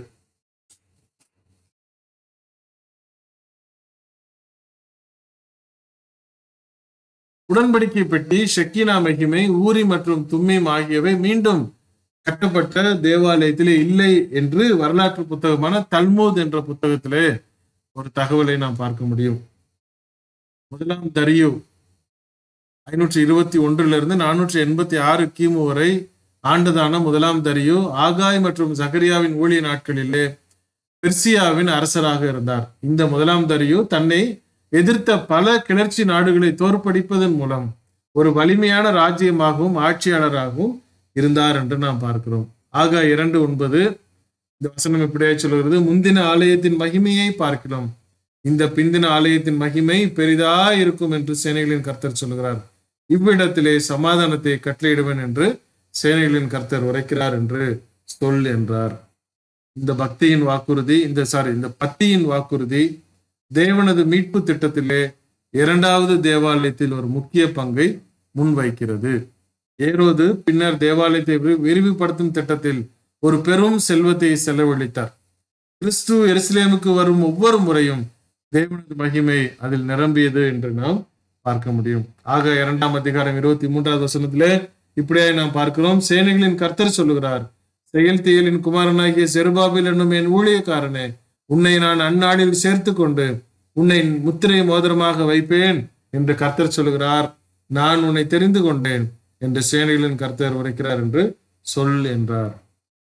உடன்படிக்கை பெட்டி, ஷெக்கினா மகிமை, ஊரி மற்றும் தும்மீம் ஆகியவை மீண்டும் கட்டப்பட்ட தேவாலயத்திலே இல்லை என்று வரலாற்று புத்தகமான தல்மூத் என்ற புத்தகத்திலே ஒரு தகவலை நாம் பார்க்க முடியும். முதலாம் தரியு ஐநூற்றி இருபத்தி ஒன்றிலிருந்து நானூற்றி எண்பத்தி ஆறு கிமு வரை ஆண்டதான முதலாம் தரியு ஆகாய் மற்றும் சகரியாவின் ஊழிய நாட்களிலே பெர்சியாவின் அரசராக இருந்தார். இந்த முதலாம் தரியு தன்னை எதிர்த்த பல கிளர்ச்சி நாடுகளை தோற்கடிப்பதன் மூலம் ஒரு வலிமையான ராஜ்யமாகவும் ஆட்சியாளராகவும் இருந்தார் என்று நாம் பார்க்கிறோம். ஆகாய் இரண்டு ஒன்பது இந்த வசனம் இப்படியே சொல்கிறது, முந்தின ஆலயத்தின் மகிமையை பார்க்கிறோம், இந்த பிந்தின ஆலயத்தின் மகிமை பெரிதா இருக்கும் என்று சேனைகளின் கர்த்தர் சொல்கிறார். இவ்விடத்திலே சமாதானத்தை கட்டளையிடுவேன் என்று சேனைகளின் கர்த்தர் உரைக்கிறார் என்று சொல் என்றார். இந்த பக்தியின் வாக்குறுதி இந்த சாரி இந்த பத்தியின் வாக்குறுதி தேவனது மீட்பு திட்டத்திலே இரண்டாவது தேவாலயத்தில் ஒரு முக்கிய பங்கை முன்வைக்கிறது. ஏரோது பின்னர் தேவாலயத்தை விரிவுபடுத்தும் திட்டத்தில் ஒரு பெரும் செல்வத்தை செலவழித்தார். கிறிஸ்து எருசலேமுக்கு வரும் ஒவ்வொரு முறையும் தேவனது மகிமை அதில் நிரம்பியது என்று நாம் பார்க்க முடியும். ஆக இரண்டாம் அதிகாரம் இருபத்தி மூன்றாவது வசனத்திலே இப்படியே நாம் பார்க்கிறோம், சேனைகளின் கர்த்தர் சொல்லுகிறார், செயல்தியலின் குமாரனாகிய செருபாபேல் என்னும் என் ஊழியக்காரனே, உன்னை நான் அந்நாளில் சேர்த்து கொண்டு உன்னை முத்திரை மோதிரமாக வைப்பேன் என்று கர்த்தர் சொல்லுகிறார். நான் உன்னை தெரிந்து கொண்டேன் என்று சேனைகளின் கர்த்தர் உரைக்கிறார் என்று சொல் என்றார்.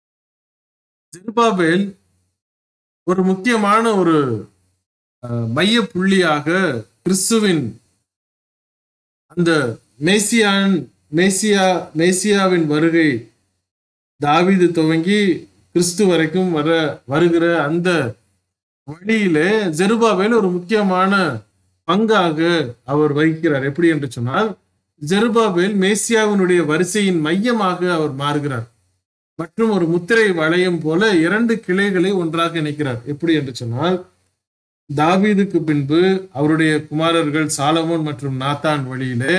செருபாபேல் ஒரு முக்கியமான ஒரு மைய புள்ளியாக கிறிஸ்துவின் அந்த மேசியான் மேசியா மேசியாவின் வருகை தாவீது துவங்கி கிறிஸ்து வரைக்கும் வர வருகிற அந்த வழியிலே ஜெருபாபேல் ஒரு முக்கியமான பங்காக அவர் வகிக்கிறார். எப்படி என்று சொன்னால், ஜெருபாபேல் மேசியாவினுடைய வரிசையின் மையமாக அவர் மாறுகிறார். மற்றும் ஒரு முத்திரை வளையம் போல இரண்டு கிளைகளை ஒன்றாக இணைக்கிறார். எப்படி என்று சொன்னால், தாவீதுக்கு பின்பு அவருடைய குமாரர்கள் சாலமோன் மற்றும் நாத்தான் வழியிலே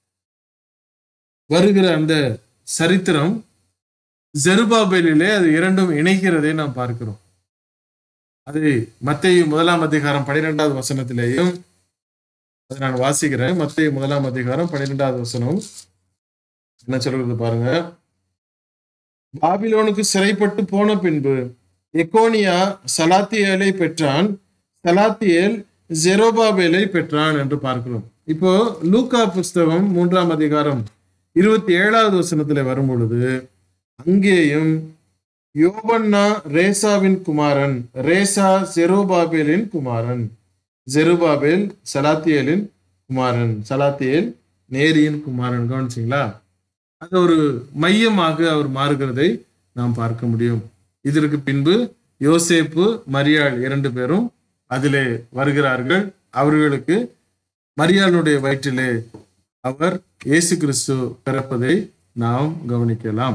வருகிற அந்த சரித்திரம் ஜெருபாபேலிலே அது இரண்டும் இணைகிறதை நாம் பார்க்கிறோம். அது மத்தேயு முதலாம் அதிகாரம் பனிரெண்டாவது வசனத்திலேயும் அதை நான் வாசிக்கிறேன். மத்தேயு முதலாம் அதிகாரம் பனிரெண்டாவது வசனம் என்ன சொல்றது பாருங்க. பாபிலோனுக்கு சிறைப்பட்டு போன பின்பு எக்கோனியா சலாத்தியேலை பெற்றான், சலாத்தியேல் ஜெருபாபேலை பெற்றான் என்று பார்க்கிறோம். இப்போ லூக்கா புஸ்தகம் மூன்றாம் அதிகாரம் இருபத்தி ஏழாவது வசனத்துல வரும் பொழுது அங்கேயும் யோவன்னா ரேசாவின் குமாரன், ரேசா ஜெருபாபேலின் குமாரன், ஜெருபாபேல் சலாத்தியேலின் குமாரன், சலாத்தியேல் நேரியின் குமாரன். கவனிச்சிங்களா? அது ஒரு மையமாக அவர் மாறுகிறதை நாம் பார்க்க முடியும். இதற்கு பின்பு யோசேப்பு மரியாள் இரண்டு பேரும் அதிலே வருகிறார்கள். அவர்களுக்கு மரியாளுடைய வயிற்றிலே அவர் இயேசு கிறிஸ்து பிறப்பதை நாம் கவனிக்கலாம்.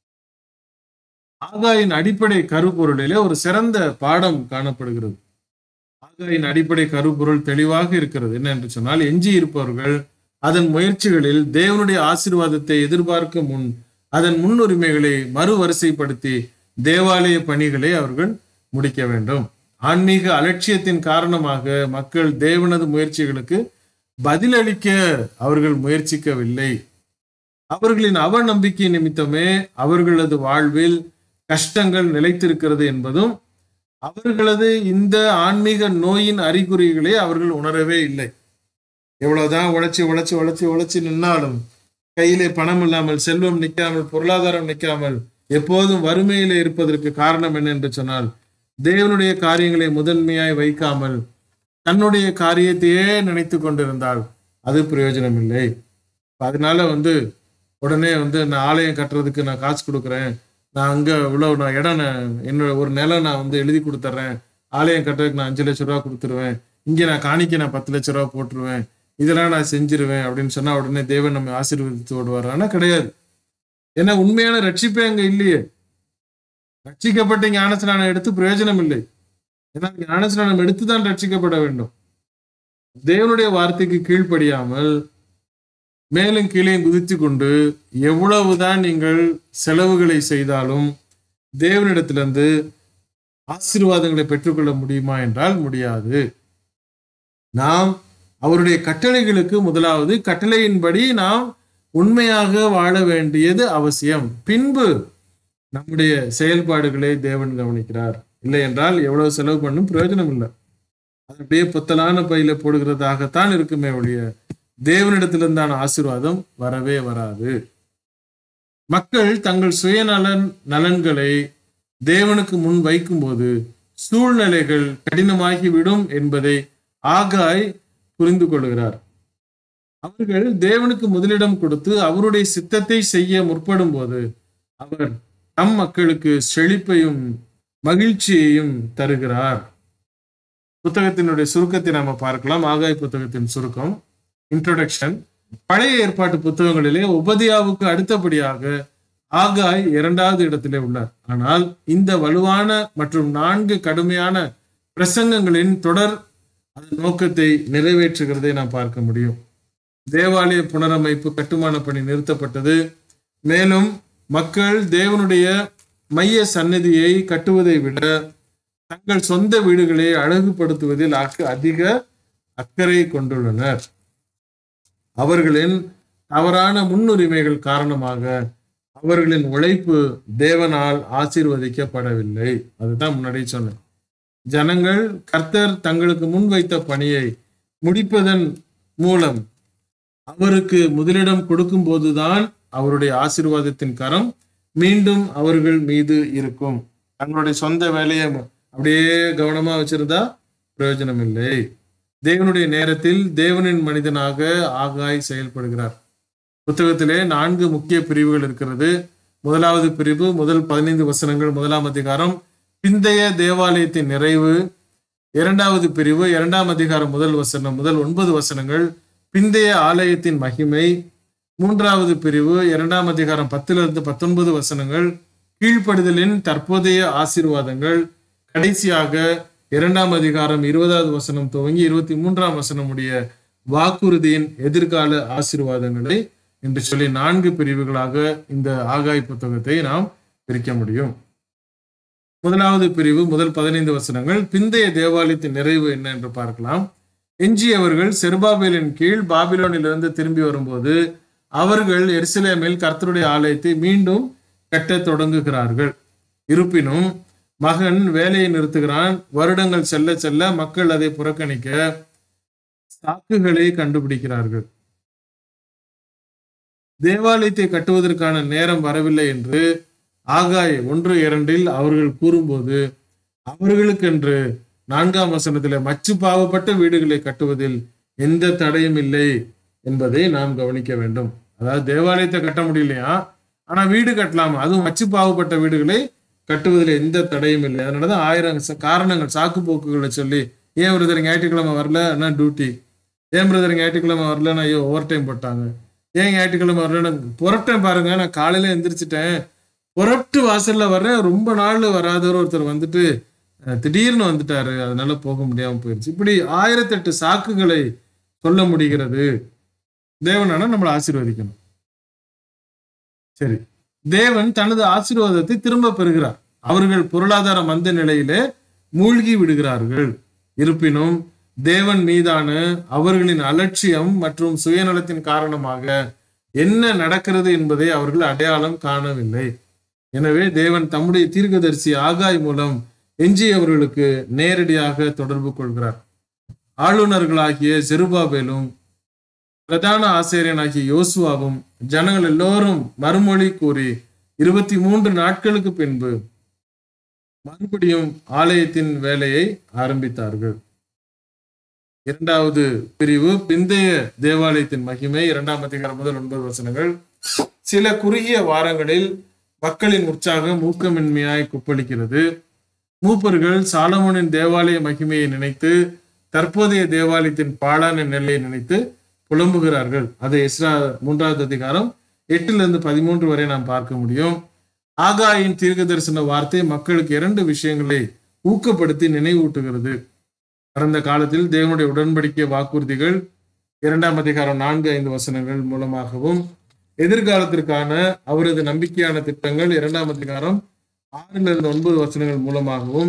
ஆகாயின் அடிப்படை கருப்பொருளிலே ஒரு சிறந்த பாடம் காணப்படுகிறது. ஆகாயின் அடிப்படை கருப்பொருள் தெளிவாக இருக்கிறது. என்ன என்று சொன்னால், எஞ்சி இருப்பவர்கள் அதன் முயற்சிகளில் தேவனுடைய ஆசீர்வாதத்தை எதிர்பார்க்க முன் அதன் முன்னுரிமைகளை மறுவரிசைப்படுத்தி தேவாலய பணிகளை அவர்கள் முடிக்க வேண்டும். ஆன்மீக அலட்சியத்தின் காரணமாக மக்கள் தேவனது முயற்சிகளுக்கு பதிலளிக்க அவர்கள் முயற்சிக்கவில்லை. அவர்களின் அவநம்பிக்கை நிமித்தமே அவர்களது வாழ்வில் கஷ்டங்கள் நிலைத்திருக்கிறது என்பதும், அவர்களது இந்த ஆன்மீக நோயின் அறிகுறிகளை அவர்கள் உணரவே இல்லை. எவ்வளவுதான் உழைச்சி உழைச்சி உழைச்சி உழைச்சி நின்னாலும் கையிலே பணம் இல்லாமல், செல்வம் நிற்காமல், பொருளாதாரம் நிற்காமல், எப்போதும் வறுமையிலே இருப்பதற்கு காரணம் என்ன என்று சொன்னால், தேவனுடைய காரியங்களை முதன்மையாய் வைக்காமல் தன்னுடைய காரியத்தையே நினைத்து கொண்டிருந்தால் அது பிரயோஜனம் இல்லை. அதனால வந்து உடனே வந்து நான் ஆலயம் கட்டுறதுக்கு நான் காசு கொடுக்குறேன், நான் அங்க இவ்வளவு நான் இடம் என்னோட ஒரு நிலம் நான் வந்து எழுதி கொடுத்துட்றேன், ஆலயம் கட்டுறதுக்கு நான் அஞ்சு லட்ச ரூபா கொடுத்துருவேன், இங்கே நான் காணிக்க நான் பத்து லட்ச ரூபா போட்டுருவேன், இதெல்லாம் நான் செஞ்சிருவேன் அப்படின்னு சொன்னா உடனே தேவன் நம்ம ஆசீர்வதித்து ஓடுவார். ஆனா கிடையாது. ஏன்னா உண்மையான ரட்சிப்பே அங்க இல்லையே. ரட்சிக்கப்பட்ட ஞானஸ்நானம் எடுத்து பிரயோஜனம் இல்லை. ஏன்னா ஞானஸ்நானம் எடுத்துதான் ரட்சிக்கப்பட வேண்டும். தேவனுடைய வார்த்தைக்கு கீழ்ப்படியாமல் மேலும் கீழே குதித்து கொண்டு எவ்வளவுதான் நீங்கள் செலவுகளை செய்தாலும் தேவனிடத்திலிருந்து ஆசீர்வாதங்களை பெற்றுக்கொள்ள முடியுமா என்றால் முடியாது. நாம் அவருடைய கட்டளைகளுக்கு முதலாவது கட்டளையின்படி நாம் உண்மையாக வாழ வேண்டியது அவசியம். பின்பு நம்முடைய செயல்பாடுகளை தேவன் கவனிக்கிறார். இல்லை என்றால் எவ்வளவு செலவு பண்ணும் பிரயோஜனம் இல்லை. அது அப்படியே புத்தலான பையில போடுகிறதாகத்தான் இருக்குமே ஒழிய தேவனிடத்திலிருந்தான ஆசீர்வாதம் வரவே வராது. மக்கள் தங்கள் சுயநலன் நலன்களை தேவனுக்கு முன் வைக்கும்போது சூழ்நிலைகள் கடினமாகிவிடும் என்பதை ஆகாய் புரிந்து கொள்கிறார். அவர்கள் தேவனுக்கு முதலிடம் கொடுத்து அவருடைய சித்தத்தை செய்ய முற்படும் போது அவர் தம் மக்களுக்கு செழிப்பையும் மகிழ்ச்சியையும் தருகிறார். புத்தகத்தினுடைய சுருக்கத்தை நாம பார்க்கலாம். ஆகாய் புத்தகத்தின் சுருக்கம், இன்ட்ரோடக்ஷன். பழைய ஏற்பாட்டு புத்தகங்களிலே உபதியாவுக்கு அடுத்தபடியாக ஆகாய் இரண்டாவது இடத்திலே உள்ளார். ஆனால் இந்த வலுவான மற்றும் நான்கு கடுமையான பிரசங்கங்களின் தொடர் அதன் நோக்கத்தை நிறைவேற்றுகிறதை நாம் பார்க்க முடியும். தேவாலய புனரமைப்பு கட்டுமான பணி நிறுத்தப்பட்டது. மேலும் மக்கள் தேவனுடைய மைய சந்நிதியை கட்டுவதை விட தங்கள் சொந்த வீடுகளை அழகுபடுத்துவதில் அதிக அக்கறை கொண்டுள்ளனர். அவர்களின் தவறான முன்னுரிமைகள் காரணமாக அவர்களின் உழைப்பு தேவனால் ஆசீர்வதிக்கப்படவில்லை. அதுதான் முன்னாடி சொன்னேன். ஜனங்கள் கர்த்தர் தங்களுக்கு முன்வைத்த பணியை முடிப்பதன் மூலம் அவருக்கு முதலிடம் கொடுக்கும் போதுதான் அவருடைய ஆசீர்வாதத்தின் கரம் மீண்டும் அவர்கள் மீது இருக்கும். தங்களுடைய சொந்த வேலையை அப்படியே கவனமா வச்சிருந்தா பிரயோஜனம் இல்லை. தேவனுடைய நேரத்தில் தேவனின் மனிதனாக ஆகாய் செயல்படுகிறார். புத்தகத்திலே நான்கு முக்கிய பிரிவுகள் இருக்கிறது. முதலாவது பிரிவு முதல் பதினைந்து வசனங்கள் முதலாம் அதிகாரம், பிந்தைய தேவாலயத்தின் நிறைவு. இரண்டாவது பிரிவு இரண்டாம் அதிகாரம் முதல் வசனம் முதல் ஒன்பது வசனங்கள், பிந்தைய ஆலயத்தின் மகிமை. மூன்றாவது பிரிவு இரண்டாம் அதிகாரம் பத்துல இருந்து பத்தொன்பது வசனங்கள் கீழ்ப்படுதலின் தற்போதைய ஆசீர்வாதங்கள். கடைசியாக இரண்டாம் அதிகாரம் இருபதாவது வசனம் துவங்கி இருபத்தி மூன்றாம் வசனம் உடைய வாக்குறுதியின் எதிர்கால ஆசீர்வாதங்களை என்று சொல்லி நான்கு பிரிவுகளாக இந்த ஆகாய் புத்தகத்தை நாம் பிரிக்க முடியும். முதலாவது பிரிவு முதல் பதினைந்து வசனங்கள் பிந்தைய தேவாலயத்தின் நிறைவு என்ன என்று பார்க்கலாம். எஞ்சியவர்கள் செருபாபேலின் கீழ் பாபிலோனிலிருந்து திரும்பி வரும்போது அவர்கள் எருசலேமில் கர்த்தருடைய ஆலயத்தை மீண்டும் கட்டத் தொடங்குகிறார்கள். இருப்பினும் மகன் வேலையை நிறுத்துகிறான். வருடங்கள் செல்ல செல்ல மக்கள் அதை புறக்கணிக்க சாக்குகளை கண்டுபிடிக்கிறார்கள். தேவாலயத்தை கட்டுவதற்கான நேரம் வரவில்லை என்று ஆகாய் ஒன்று இரண்டில் அவர்கள் கூறும்போது அவர்களுக்கென்று நான்காம் வசனத்திலே மச்சு பாவப்பட்ட வீடுகளை கட்டுவதில் எந்த தடையும் இல்லை என்பதை நாம் கவனிக்க வேண்டும். அதாவது தேவாலயத்தை கட்ட முடியலையா, ஆனா வீடு கட்டலாமா, அதுவும் மச்சு பாவப்பட்ட வீடுகளை கட்டுவதில் எந்த தடையும் இல்லை. அதனாலதான் ஆயிரம் காரணங்கள் சாக்கு போக்குகளை சொல்லி, ஏன் பிரதர் ஞாயிற்றுக்கிழமை வரல, ஆனா டியூட்டி, ஏன் பிரதர் ஞாயிற்றுக்கிழமை வரலன்னா ஐயோ ஓவர் டைம் போட்டாங்க, ஏன் ஞாயிற்றுக்கிழமை வரலன்னு புரட்டேன் பாருங்க, நான் காலையில எந்திரிச்சிட்டேன், புரட்டு வாசல்ல வர்றேன், ரொம்ப நாள் வராதவர் ஒருத்தர் வந்துட்டு திடீர்னு வந்துட்டாரு, அதனால போக முடியாம போயிடுச்சு. இப்படி ஆயிரத்தெட்டு சாக்குகளை சொல்ல முடிகிறது. தேவனான நம்மளை ஆசீர்வதிக்கணும். சரி, தேவன் தனது ஆசீர்வாதத்தை திரும்ப பெறுகிறார். அவர்கள் பொருளாதார மந்த நிலையிலே மூழ்கி விடுகிறார்கள். இருப்பினும் தேவன் மீதான அவர்களின் அலட்சியம் மற்றும் சுயநலத்தின் காரணமாக என்ன நடக்கிறது என்பதை அவர்கள் அடையாளம் காணவில்லை. எனவே தேவன் தம்முடைய தீர்க்கதரிசி ஆகாய் மூலம் எஞ்சியவர்களுக்கு நேரடியாக தொடர்பு கொள்கிறார். ஆளுநர்களாகிய செருபாபேலும் பிரதான ஆசிரியனாகிய யோசுவாவும் ஜனங்கள் எல்லோரும் மறுமொழி கூறி இருபத்தி மூன்று நாட்களுக்கு பின்பு மறுபடியும் ஆலயத்தின் வேலையை ஆரம்பித்தார்கள். இரண்டாவது பிரிவு பிந்தைய தேவாலயத்தின் மகிமை. இரண்டாம் அதிகாரம் முதல் ஒன்பது வசனங்கள். சில குறுகிய வாரங்களில் மக்களின் உற்சாகம் ஊக்கமின்மையாய் குப்பளிக்கிறது. மூப்பர்கள் சாலமோனின் தேவாலய மகிமையை நினைத்து தற்போதைய தேவாலயத்தின் பாழான நிலையை நினைத்து புலம்புகிறார்கள். அதை எஸ்ரா மூன்றாவது அதிகாரம் எட்டுல இருந்து பதிமூன்று வரை நாம் பார்க்க முடியும். ஆகாயின் தீர்க்க தரிசன வார்த்தை மக்களுக்கு இரண்டு விஷயங்களை ஊக்கப்படுத்தி நினைவூட்டுகிறது. கடந்த காலத்தில் தேவனுடைய உடன்படிக்கை வாக்குறுதிகள் இரண்டாம் அதிகாரம் நான்கு ஐந்து வசனங்கள் மூலமாகவும், எதிர்காலத்திற்கான அவரது நம்பிக்கையான திட்டங்கள் இரண்டாம் அதிகாரம் ஆறுல இருந்து ஒன்பது வசனங்கள் மூலமாகவும்,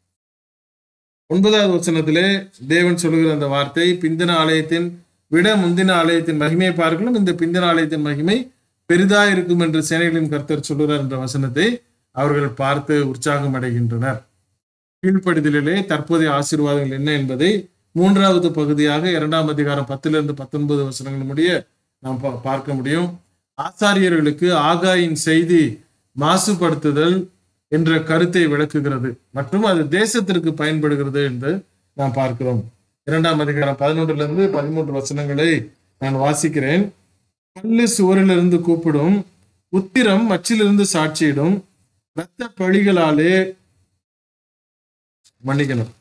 ஒன்பதாவது வசனத்திலே தேவன் சொல்லுகிற அந்த வார்த்தை பிந்தின ஆலயத்தின் விட முந்தின ஆலயத்தின் மகிமையை பார்க்கலாம், இந்த பிந்தின ஆலயத்தின் மகிமை பெரிதா இருக்கும் என்று சேனைகளின் கர்த்தர் சொல்லுகிறார் என்ற வசனத்தை அவர்கள் பார்த்து உற்சாகம் அடைகின்றனர். கீழ்ப்படிதலிலே தற்போதைய ஆசீர்வாதங்கள் என்ன என்பதை மூன்றாவது பகுதியாக இரண்டாம் அதிகாரம் பத்திலிருந்து பத்தொன்பது வசனங்கள் முடிய நாம் பார்க்க முடியும். ஆசாரியர்களுக்கு ஆகாயின் செய்தி மாசுபடுத்துதல் என்ற கருத்தை விளக்குகிறது மற்றும் அது தேசத்திற்கு பயன்படுகிறது என்று நாம் பார்க்கிறோம். இரண்டாம் அதிகாரம் பதினொன்றுல இருந்து பதிமூன்று வசனங்களை நான் வாசிக்கிறேன். கல்லு சுவரிலிருந்து கூப்பிடும், உத்திரம் மச்சிலிருந்து சாட்சியிடும், இரத்த பழிகளாலே மன்னிக்கணும்.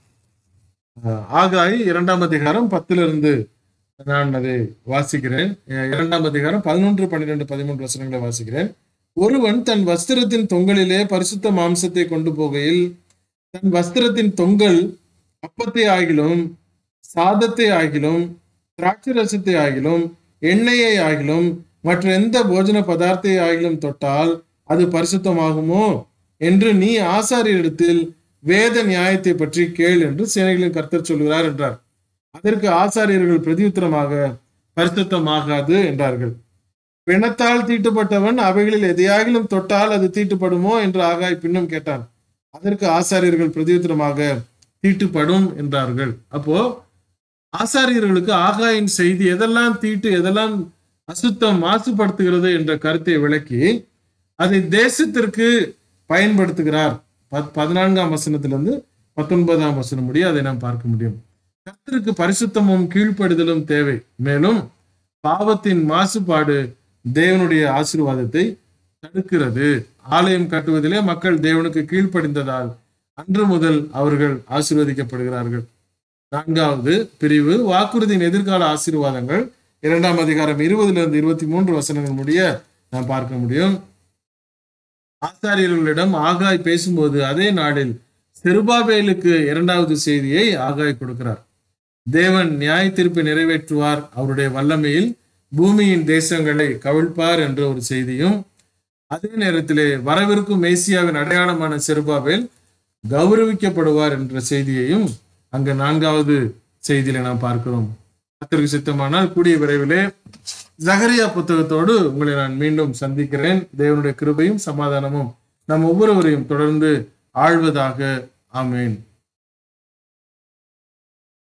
ஆகாய் இரண்டாம் அதிகாரம் பத்துல இருந்து நான் அதை வாசிக்கிறேன். இரண்டாம் அதிகாரம் பதினொன்று பன்னிரெண்டு பதிமூன்று வசனங்களை வாசிக்கிறேன். ஒருவன் தன் வஸ்திரத்தின் தொங்கலிலே பரிசுத்த மாம்சத்தை கொண்டு போகையில் தன் வஸ்திரத்தின் தொங்கல் அப்பத்தை ஆகிலும் சாதத்தை ஆகிலும் திராட்சை ரசத்தை ஆகிலும் எண்ணெயை ஆகிலும் மற்ற எந்த போஜன பதார்த்தை ஆகிலும் தொட்டால் அது பரிசுத்தமாகுமோ என்று நீ ஆசாரியரிடத்தில் வேத நியாயத்தை பற்றி கேள் என்று சேனைகளின் கர்த்தர் சொல்கிறார் என்றார். அதற்கு ஆசாரியர்கள் பிரதியுத்தரமாக பரிசுத்தமாகாது என்றார்கள். பிணத்தால் தீட்டுப்பட்டவன் அவைகளில் எதையாகிலும் தொட்டால் அது தீட்டுப்படுமோ என்று ஆகாய் பின்னும் கேட்டான். அதற்கு ஆசாரியர்கள் பிரதியுத்தரமாக தீட்டுப்படும் என்றார்கள். அப்போ ஆசாரியர்களுக்கு ஆகாயின் செய்தி எதெல்லாம் தீட்டு எதெல்லாம் அசுத்தம் மாசுபடுத்துகிறது என்ற கருத்தை விளக்கி அதை தேசத்திற்கு பயன்படுத்துகிறார். பதினான்காம் வசனத்திலிருந்து பத்தொன்பதாம் வசனம் முடிய அதை நாம் பார்க்க முடியும். கர்த்தருக்கு பரிசுத்தமும் கீழ்ப்படுதலும் தேவை. மேலும் பாவத்தின் மாசுபாடு தேவனுடைய ஆசீர்வாதத்தை தடுக்கிறது. ஆலயம் கட்டுவதிலே மக்கள் தேவனுக்கு கீழ்ப்படிந்ததால் அன்று முதல் அவர்கள் ஆசீர்வதிக்கப்படுகிறார்கள். நான்காவது பிரிவு வாக்குறுதியின் எதிர்கால ஆசீர்வாதங்கள். இரண்டாம் அதிகாரம் இருபதுல இருந்து இருபத்தி மூன்று வசனங்கள் முடிய நாம் பார்க்க முடியும். ஆசாரியர்களிடம் ஆகாய் பேசும்போது அதே நாளில் செருபாபேலுக்கு இரண்டாவது செய்தியை ஆகாய் கொடுக்கிறார். தேவன் நியாய தீர்ப்பை நிறைவேற்றுவார், அவருடைய வல்லமையில் பூமியின் தேசங்களை கவிழ்ப்பார் என்ற ஒரு செய்தியும், அதே நேரத்திலே வரவிருக்கும் மேசியாவின் அடையாளமான செருபாபேல் கௌரவிக்கப்படுவார் என்ற செய்தியையும் அங்க நான்காவது செய்தியில நாம் பார்க்கிறோம். கர்த்தருக்கு சித்தமானால் கூடிய விரைவிலே ஜகரியா புத்தகத்தோடு உங்களை நான் மீண்டும் சந்திக்கிறேன். தேவனுடைய கிருபையும் சமாதானமும் நம் ஒவ்வொருவரையும் தொடர்ந்து ஆழ்வதாக. ஆமேன்.